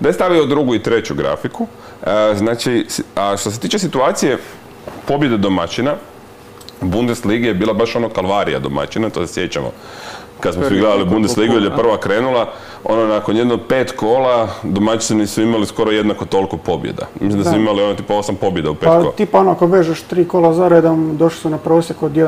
Da je stavio drugu i treću grafiku. Znači, a što se tiče situacije pobjede domaćina, Bundesliga je bila baš ono kalvarija domaćina, to se sjećamo. Kad smo svi gledali Bundesligu, jer je prva krenula, nakon jedno 5 kola, domaćini su imali skoro jednako toliko pobjeda. Mislim da su imali tipa 8 pobjeda u 5 kola. Pa tipa ako vežeš 3 kola za redom, došli su na prosjek od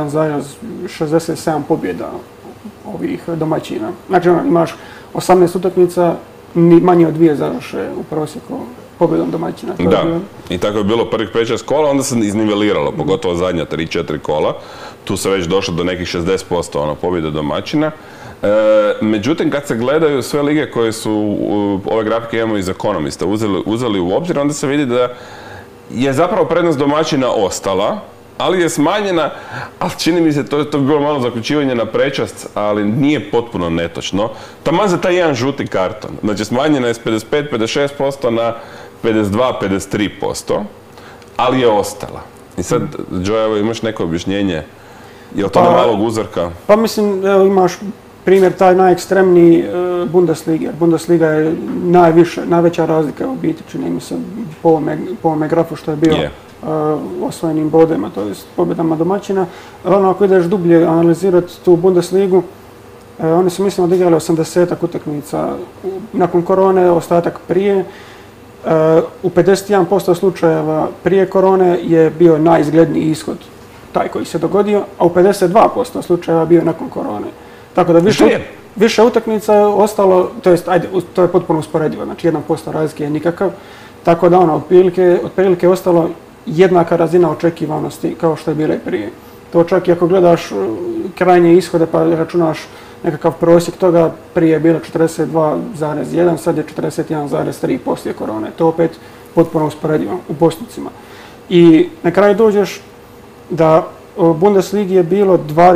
1,67 pobjeda ovih domaćina. Znači imaš 18 utakmica, manje od 2 završe u prosjeku pobjedom domaćina. Da, i tako je bilo prvih 5-6 kola, onda se izniveliralo, pogotovo zadnja 3-4 kola. Tu se već došlo do nekih 60% pobjede domaćina. Međutim, kad se gledaju sve lige koje su, ove grafike imamo iz Economista, uzeli u obzir, onda se vidi da je zapravo prednost domaćina ostala, ali je smanjena, ali čini mi se, to bi bilo malo zaključivanje na prečac, ali nije potpuno netočno. Taman za taj jedan žuti karton. Znači, smanjena je s 55-56% na 52-53%, ali je ostala. I sad, Joe, evo imaš neko objašnjenje? Je li to na malog uzorka? Pa mislim, evo imaš primjer taj najekstremniji Bundesliga. Bundesliga je najveća razlika u biti, čini mi se, po ovome grafu što je bio osvojenim bodima, to je pobjedama domaćina. Ako ideš dublje analizirati tu Bundesligu, oni su mislim odigrali 80-ak utakmica nakon korone, ostatak prije. U 51% slučajeva prije korone je bio najizgledniji ishod taj koji se dogodio, a u 52% slučajeva bio nakon korone. Tako da više utakmica je ostalo, to je potpuno usporedivo, znači 1% razlike je nikakav, tako da otprilike je ostalo jednaka razina očekivanosti kao što je bila i prije. To čak i ako gledaš krajnje ishode pa računaš nekakav prosjek toga, prije je bilo 42,1, sad je 41,3 poslije korone. To opet potpuno usporedivo u postocima. I na kraju dođeš da u Bundesligi je bilo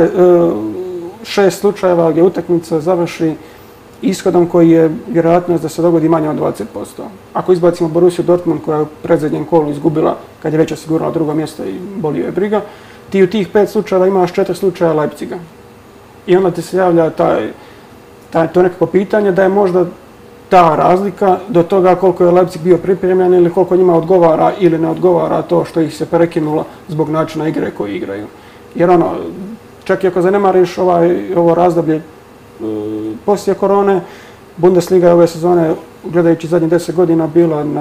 6 slučajeva gdje utakmica završi ishodom koji je vjerojatnost da se dogodi manje od 20%. Ako izbacimo Borussiju Dortmund koja je u predzadnjem kolu izgubila kad je već osigurala drugo mjesto i bolio je briga, ti u tih 5 slučajeva imaš 4 slučaja Leipziga. I onda ti se javlja to nekako pitanje da je možda ta razlika do toga koliko je Leipzig bio pripremljen ili koliko njima odgovara ili ne odgovara to što ih se prekinulo zbog načina igre koji igraju. Jer čak i ako zanemariš ovo razdoblje poslije korone, Bundesliga je ove sezone, gledajući zadnjih 10 godina, bila na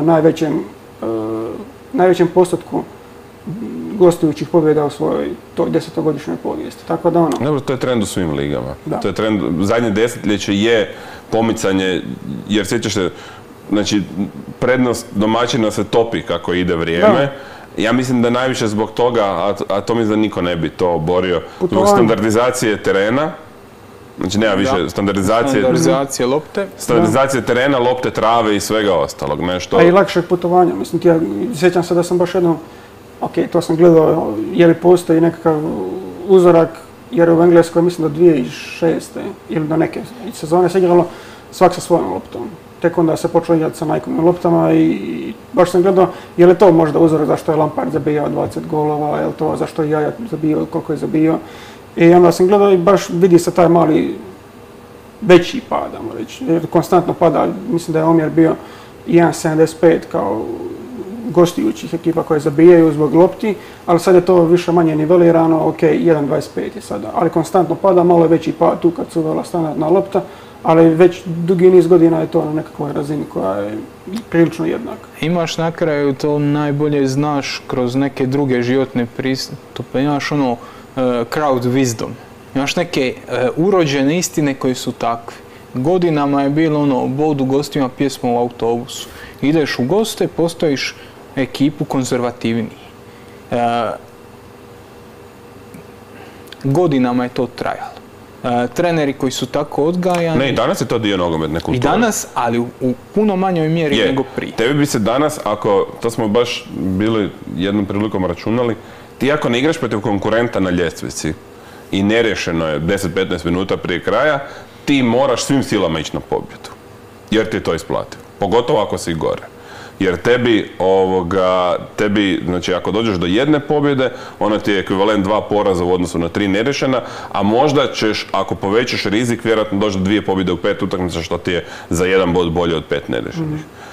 najvećem postotku gostujućih pobjeda u svojoj toj 10-godišnjoj povijesti. Tako da Dobro, to je trend u svim ligama. To je trend, zadnje desetljeće je pomicanje, jer sjećaš se, znači, prednost domaćina se topi kako ide vrijeme. Ja mislim da najviše zbog toga, a to mislim da niko ne bi to oborio, zbog standardizacije terena. Znači nema više standardizacije lopte. Standardizacije terena, lopte, trave i svega ostalog. A i lakšeg putovanja. Mislim, sjećam se da sam baš jednom, to sam gledao, je li postoji nekakav uzorak, jer u Engleskoj mislim do 2006. ili do neke sezone se igralo svak sa svojom loptom. Tek onda se počelo igrati sa najkomnim loptama i baš sam gledao, je li to možda uzorak zašto je Lampard zabijao 20 golova, je li to zašto je Jaja zabijao, koliko je zabijao. I onda sam gledao i baš vidi se taj mali veći pad, jer konstantno pada, mislim da je omjer bio 1,75 kao gostujućih ekipa koje zabijaju zbog lopti, ali sad je to više manje nivelirano, 1,25 je sada, ali konstantno pada, malo je veći pad tu kad se uvela standardna lopta, ali već dugi niz godina je to na nekakvoj razini koja je prilično jednaka. Imaš na kraju, to najbolje znaš kroz neke druge životne pristupe, imaš crowd wisdom. Imaš neke urođene istine koje su takve. Godinama je bilo bodu gostima pjesmu u autobusu. Ideš u goste, postojiš ekipu konzervativniji. Godinama je to trajalo. Treneri koji su tako odgajani... Ne, i danas je to dio nogometne kulture. I danas, ali u puno manjoj mjeri nego prije. Tebi bi se danas, to smo baš bili jednom prilikom računali, ti ako ne igraš protiv konkurenta na ljestvici i nerješeno je 10-15 minuta prije kraja, ti moraš svim silama ići na pobjedu. Jer ti je to isplativo. Pogotovo ako si gore. Jer tebi, znači ako dođeš do jedne pobjede, ona ti je ekvivalent 2 poraza u odnosu na 3 nerješena, a možda ćeš, ako povećaš rizik, vjerojatno doći do 2 pobjede u 5 utakmica, što ti je za 1 bod bolje od 5 nerješenih.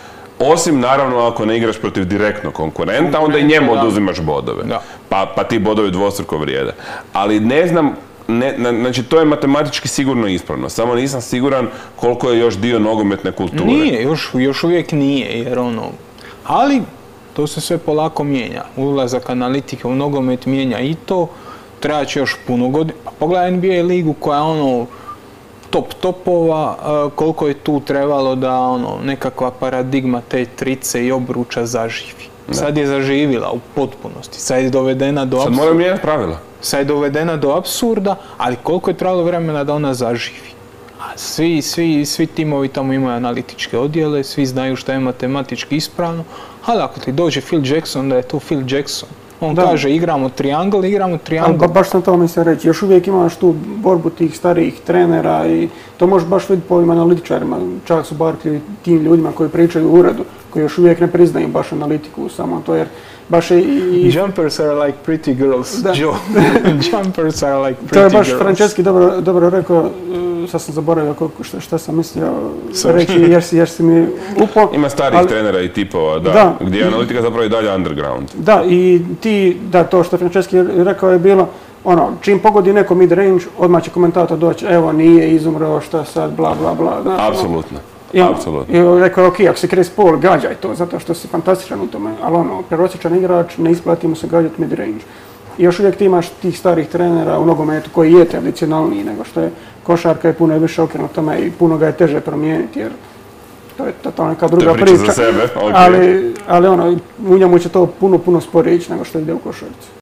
Osim, naravno, ako ne igraš protiv direktno konkurenta, onda i njemu oduzimaš bodove. Pa ti bodovi dvostruko vrijede. Ali ne znam, znači to je matematički sigurno ispravno, samo nisam siguran koliko je još dio nogometne kulture. Nije, još uvijek nije, jer ali to se sve polako mijenja. Ulazak analitike u nogomet mijenja i to, treba će još puno godina. Pa pogledaj NBA ligu koja je top topova, koliko je tu trebalo da nekakva paradigma te trice i obruča zaživi. Sad je zaživila u potpunosti, sad je dovedena do apsurda. Sad moramo mijenjati pravila. Sad je dovedena do apsurda, ali koliko je trebalo vremena da ona zaživi. A svi timovi tamo imaju analitičke odjele, svi znaju što je matematički ispravno, ali ako ti dođe Phil Jackson, da je to Phil Jackson. On kaže igramo triangl. Baš sam to mislim reći, još uvijek imaš tu borbu tih starijih trenera i to možeš baš vidjeti po ovim analitičarima, čak su Barkley tim ljudima koji pričaju u uredu, koji još uvijek ne priznaju baš analitiku samo to, jer baš je i... Jumpers are like pretty girls, Joe. Jumpers are like pretty girls. To je baš Franceschi dobro rekao, sad sam zaboravio šta sam mislio reći jer si mi upao. Ima starih trenera i tipova, gdje je analitika zapravo i dalje underground. Da, i to što Franceschi rekao je bilo, čim pogodi neko mid-range, odmah će komentator doći, evo nije izumreo, šta sad, bla, bla, bla. Apsolutno. I rekao je, ok, ako si Chris Paul, gađaj to, zato što si fantastičan u tome, ali prerosječan igrač, ne isplati mu se gađati mid-range. I još uvijek ti imaš tih starih trenera u nogometu koji je tradicionalniji nego što je košarka i puno je više okrenut tome i puno ga je teže promijeniti, jer to je totalno neka druga priča. Za sebe, ali u njemu će to puno sporije ići nego što ide u košarci.